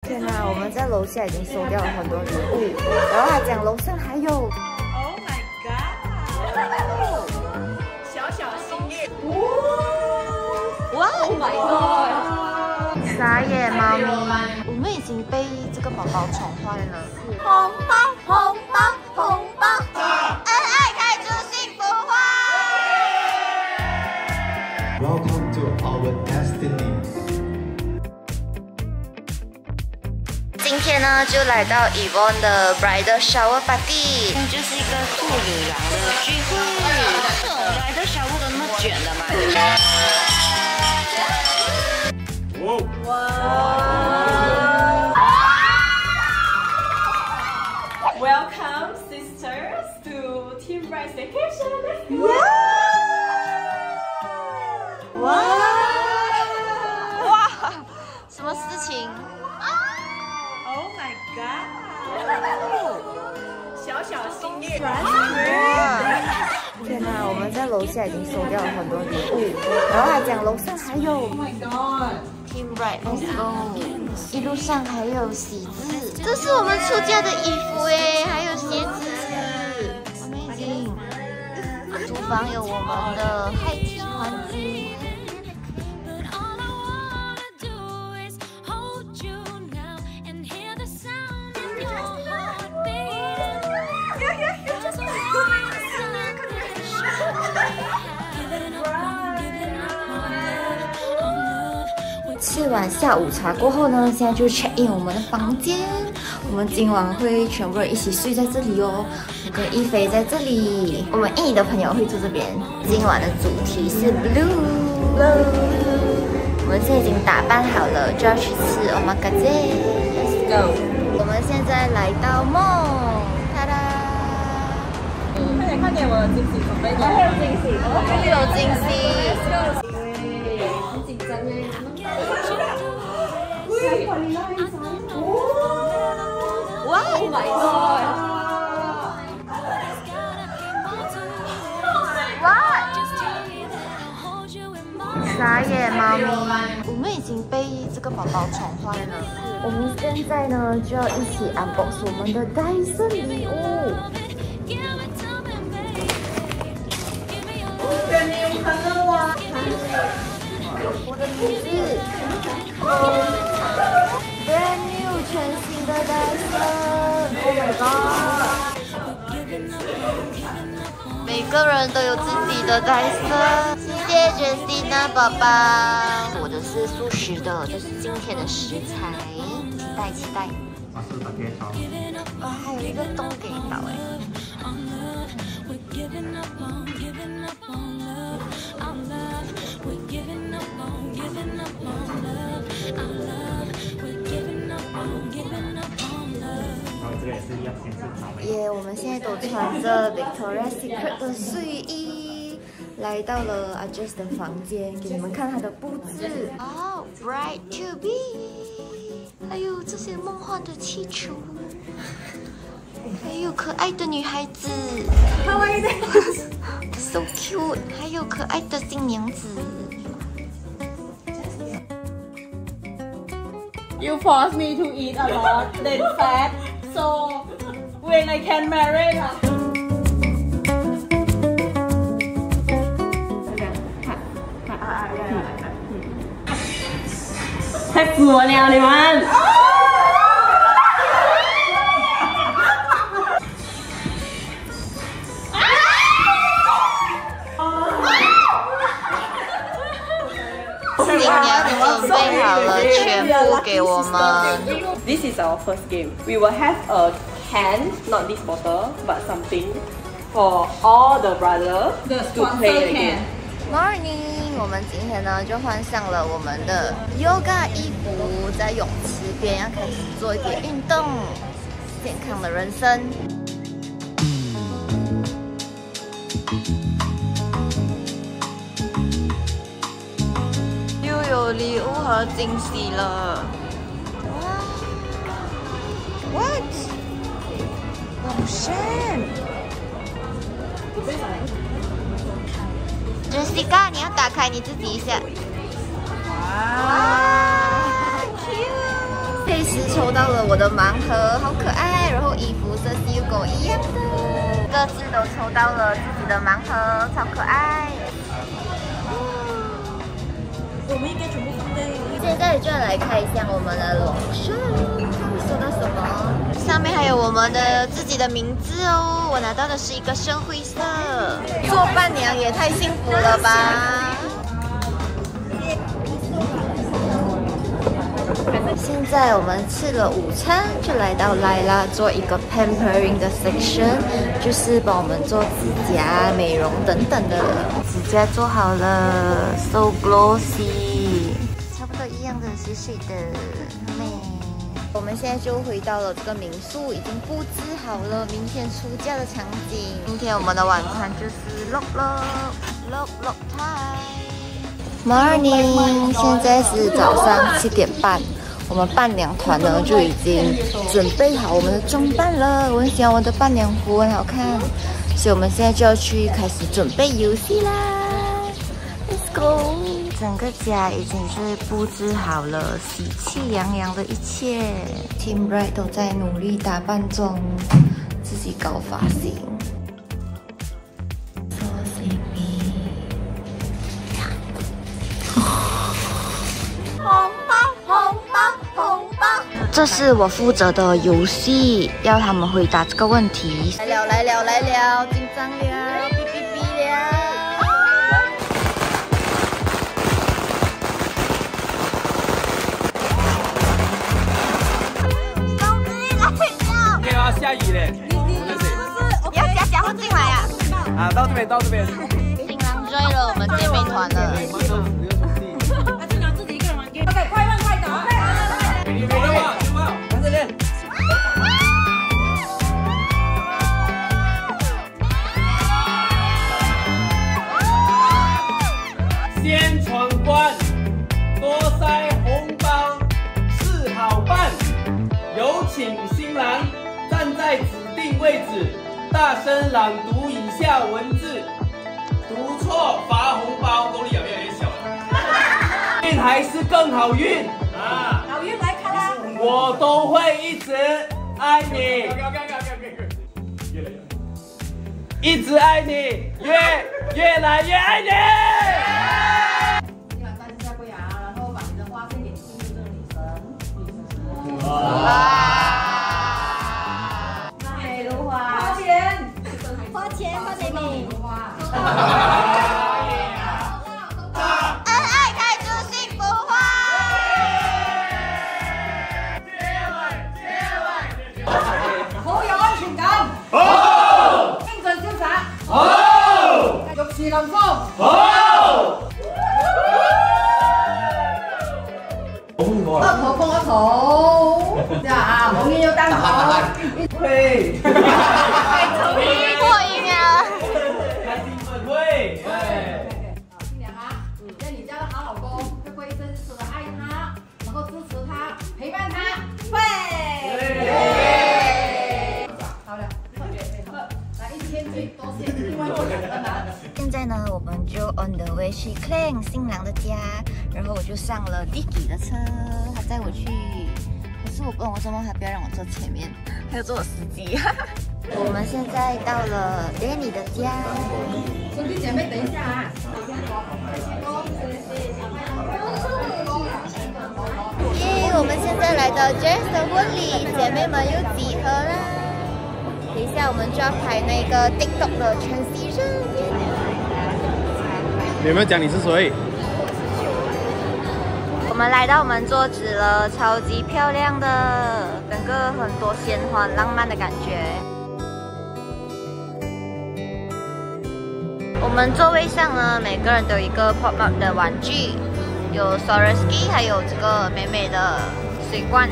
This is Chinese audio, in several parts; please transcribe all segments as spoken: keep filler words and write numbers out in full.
天哪，我们在楼下已经收掉了很多礼物，然后他讲楼上还有。 Oh my god！ 小小心意。 哇 ！Oh my god！ 傻眼猫咪，我们已经被这个宝宝宠坏了。红包，红包，红包，恩爱开出幸福花。 Welcome to our destiny。 今天呢，就来到 Yvonne 的 bridal shower party， 就是一个兔女郎的聚会。bridal shower 都那么卷的嘛？ 哇 ！Welcome sisters to Team Bride Vacation。 哇！哇！什么事情？ Oh my god！ 小小心意。 天哪，我们在楼下已经收掉了很多礼物，然后他讲楼上还有。Oh my god！Team Bride Let's Go！ 一路上还有喜字，这是我们出嫁的衣服哎，还有鞋子。Amazing！ 厨房有我们的嗨体欢子。 吃完下午茶过后呢，现在就 check in 我们的房间。我们今晚会全部人一起睡在这里哦。我跟一菲在这里，我们印尼的朋友会住这边。今晚的主题是 blue。我们现在已经打扮好了，就要去吃 omakase。Let's go。我们现在来到梦，哒哒。 快点快点，我有惊喜准备的。我有惊喜， 我有惊喜。 很紧张耶！ 哇 ！Oh my god！ 哇！傻眼猫咪，我们已经被这个宝宝宠坏了。我们现在呢就要一起 unbox 我们的戴森礼物。我的名字 ，brand new 全新的戴森 ，Oh my god！ 每个人都有自己的戴森，谢谢 Justina 宝宝。我的是素食的，这是今天的食材，期待期待。啊，还有一个洞给你倒哎。 耶！ 我们现在都穿着 Victoria's Secret 的睡衣，来到了阿 Jess 的房间，给你们看他的布置。哦 ，Bride to be， 还有这些梦幻的气球，还有可爱的女孩子， 可愛いね ，so cute， 还有可爱的新娘子。 You force me to eat a lot, then fat. So when I can marry 啦。太死我了，你们！ 新娘准备好了，全部给我们。 This is our first game. We will have a can, not this bottle, but something for all the brothers to play the game. Morning， 我们今天呢就换上了我们的 yoga 衣服，在泳池边要开始做一点运动，健康的人生。又有礼物和惊喜了。哇 ！What？ 龙山 ，Jessica， 你要打开你自己一下。哇 ，cute！ 非是抽到了我的盲盒，好可爱。然后衣服色系又跟我一样的，各自都抽到了自己的盲盒，超可爱。 我们应该全部放在。 现在就要来看一下我们的龙舍，看会收到什么。上面还有我们的自己的名字哦，我拿到的是一个深灰色。做伴娘也太幸福了吧！现在我们吃了午餐，就来到莱拉做一个 pampering 的 section， 就是帮我们做指甲、美容等等的。指甲做好了 ，so glossy， 差不多一样的水水的美。我们现在就回到了这个民宿，已经布置好了明天出嫁的场景。今天我们的晚餐就是 lok lok lok lok time。Morning， 现在是早上七点半。我们伴娘团呢就已经准备好我们的装扮了，我很喜欢我的伴娘服，很好看，所以我们现在就要去开始准备游戏啦 ！Let's go！ 整个家已经是布置好了，喜气洋洋的一切。Team Bright 都在努力打扮妆，自己搞发型。这是我负责的游戏，要他们回答这个问题。来了来了来了，紧张了，哔哔哔了。终于来了。 给啊，下雨嘞。 要加加后进来呀。 啊，到这边，到这边。 新郎追了我们姐妹团了。 新郎自己一个人玩 game。OK， 快问快答。 你没有啊？完这边。先闯关，多塞红包是好办。有请新郎站在指定位置，大声朗读以下文字。读错罚红包，功力越来越小了。运还是更好运啊！ 好运来看啦！ 我都会一直爱你，一直爱你，越越来越爱你。 今晚戴下跪啊，然后把你的花献给心中的女神，女神。 哇！ 美如花，花钱，花钱，花给你。 恩爱开出幸福花。 好有安全感。好。精神瀟灑。好。玉樹臨風。好。一肚幫一肚。即係啊，冇煙要單口。嘿。 破音啊！ 开心粉会，哎。 新娘啊，愿你家的好老公会不会真实的爱他，能够支持他，陪伴他？会。好了，特别配合，来一千句多谢另外多两个男。 现在呢，我们就 on the way 去 Klang 新郎的家，然后我就上了 Dicky 的车，他载我去。可是我不懂为什么他不要让我坐前面，他要做我司机。我们现在到了 Danny 的家。 兄弟姐妹，等一下啊！ 耶！我们现在来到 Jess 的婚礼，姐妹们又集合啦。等一下我们就要拍那个 TikTok 的 transition。 你有没有讲你是谁？ 我们来到我们桌子了，超级漂亮的，整个很多鲜花，浪漫的感觉。我们座位上呢，每个人都有一个 pop up 的玩具，有 Swarovski， 还有这个美美的水罐。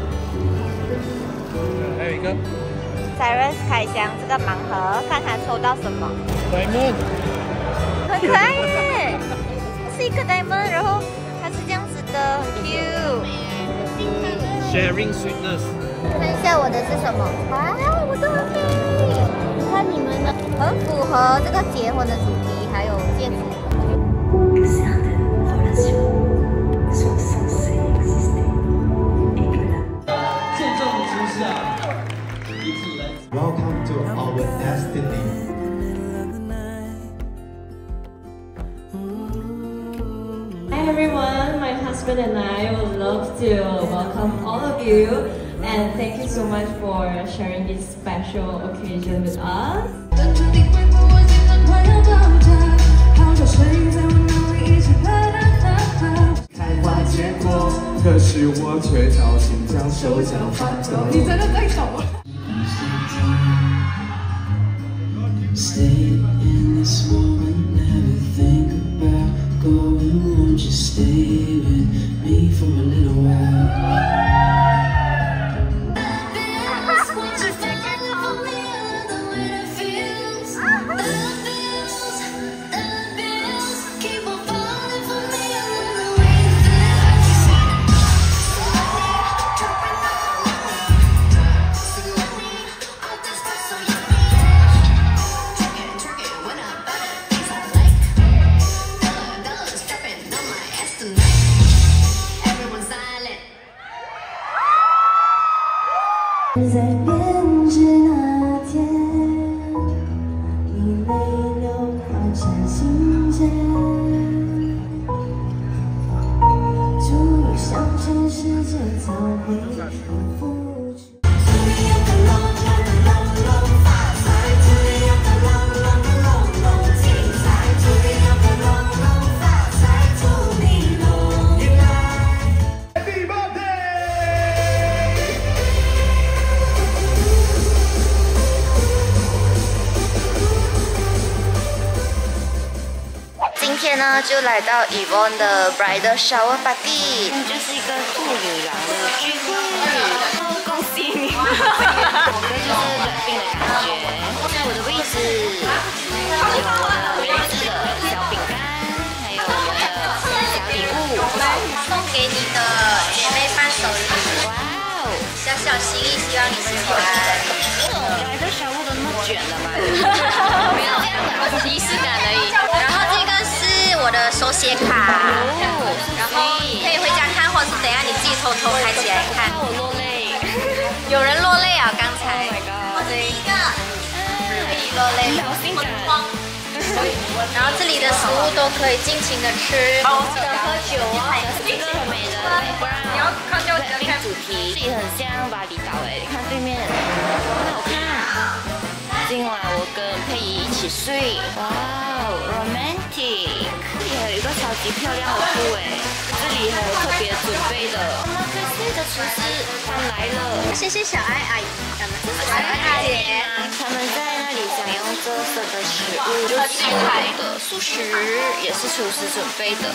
还有一个 Cyrus 开箱这个盲盒，看他抽到什么。 Diamond， 很可爱耶！它是一个 diamond， 然后它是这样子的，很 cute。 Sharing sweetness。 看一下我的是什么？哇，我的很美！看你们的，很符合这个结婚的主题，还有戒指。 Welcome to our destiny. Hi everyone, my husband and I would love to welcome all of you and thank you so much for sharing this special occasion with us. 开花结果，可是我却找心将手脚翻抖。你真的在抖啊 Stay in this moment, never think about going. Won't you stay with me for a little while? 在编织那天，你泪流划成心间，终于想全世界早会付出。 今天呢，就来到 Yvonne 的 bridal shower party， 就是一个兔女郎的聚会。恭喜你！我哥就是软病的感觉。在我的位置有我的名字的小饼干，还有我们的小礼物， 送给你的姐妹伴手礼。哇哦，小小心意，希望你喜欢。 来的小物都那么卷的吗？ 没有，仪式感而已。然后这个是我的手写卡，然后可以回家看，或者是等一下你自己偷偷开起来看。 我落泪， 有人落泪啊！刚才。Oh my god！ 这一个，可以落泪。 好性感。 然后这里的食物都可以尽情的吃，好记得喝酒啊。 这个很美的，你要看就看主题，这里很像巴厘岛哎，看对面，很好看。今晚我跟佩仪一起睡，哇哦 ，romantic。这里还有一个超级漂亮的铺哎，这里还有特别准备的。我们可以的厨师搬来了， 谢谢小爱阿姨， 小爱阿姐，他们在那里享用特色的食物，就是海的素食，也是厨师准备的。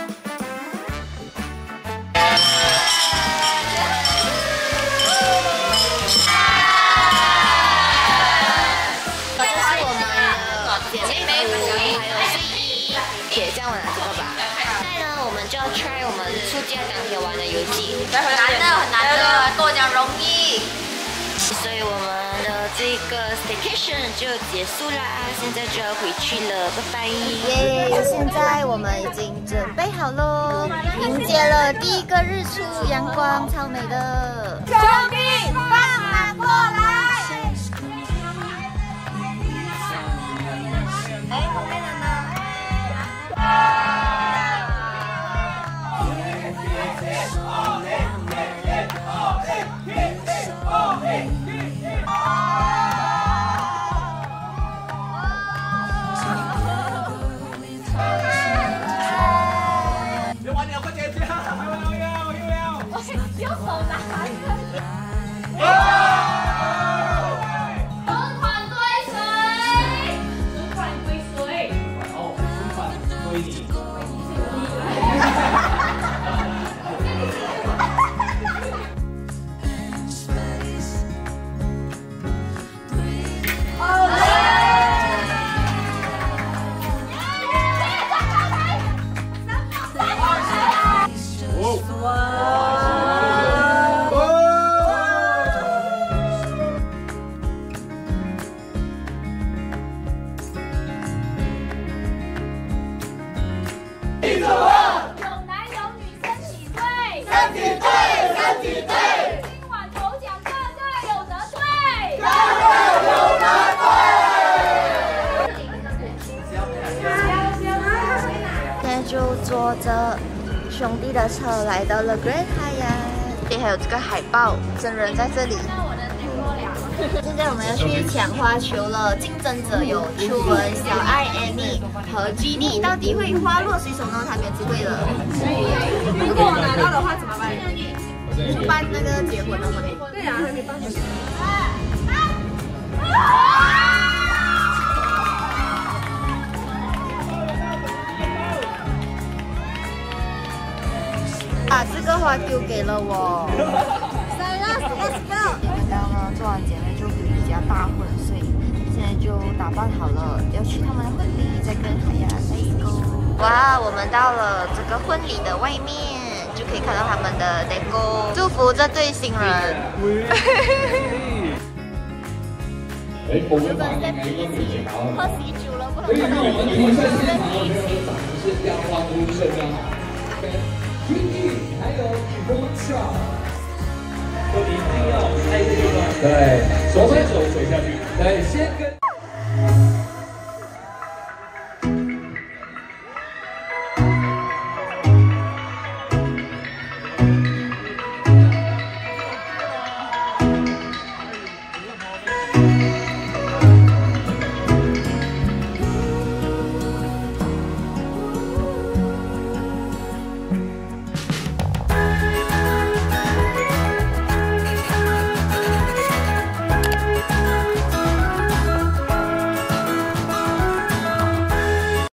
铁匠玩这个吧。现在呢，我们就要 try 我们出嫁当天玩的游戏。 很难的，很难的，跟我讲容易。 所以我们的这个 staycation 就结束啦，现在就要回去了，拜拜。 耶！现在我们已经准备好喽，迎接了第一个日出，阳光超美的。兄弟，放马过来！哎，后面的呢？ 别玩两个姐姐，又要又要， 用手拿。 存款归谁？存款归谁？哦，存款归你。 兄弟的车来到了 Grand Hyatt， 也还有这个海报，真人在这里。现在我们要去抢花球了，竞争者有初文、小爱、Annie 和 Ginny， 到底会花落谁手呢？他们只会了。如果我拿到的话怎么办？去办那个结婚的婚礼。对啊，还没办。把这个花丢给了我。Let's go。刚刚呢做完姐妹就回家大婚，所以现在就打扮好了，要去他们的婚礼，再跟海雅 Let's go。哇，我们到了这个婚礼的外面，就可以看到他们的 deco， 祝福这对新人。 哎，我们把那个一起喝喜酒了，不能所以看到我们我现在现场有没有掌是要欢呼声啊？还有波超，都一定要拍这个，对，手牵手走下去，对，先跟。